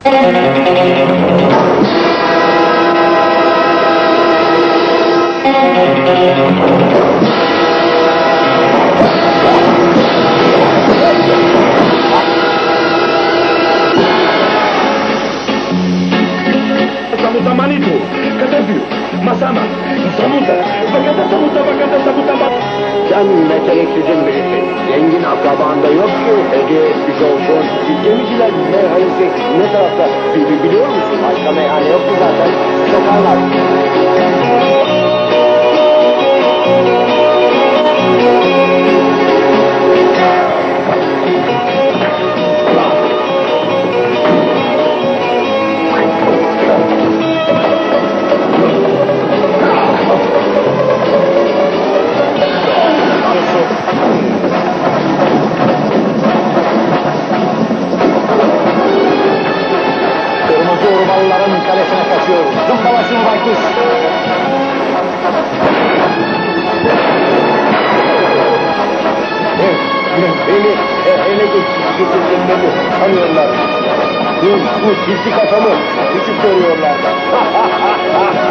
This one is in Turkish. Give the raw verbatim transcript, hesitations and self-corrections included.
Samuta itu, kata view, masama, samuta, bakata samuta, bakata samuta bak. Sen meteliksizin birisin. Zengin akrabanda yok ki hediye etmiş olsun. Gemiciler meyhanesi ne tarafta Bi- biliyor musun? Başka meyhane yok mu zaten? Sokarlar. Ormanların kalesine kaçıyoruz. Zımbalasın baykuş. Beni ele geçirdiğini sanıyorlar. Bu, bu pislik kafamı küçük görüyorlar.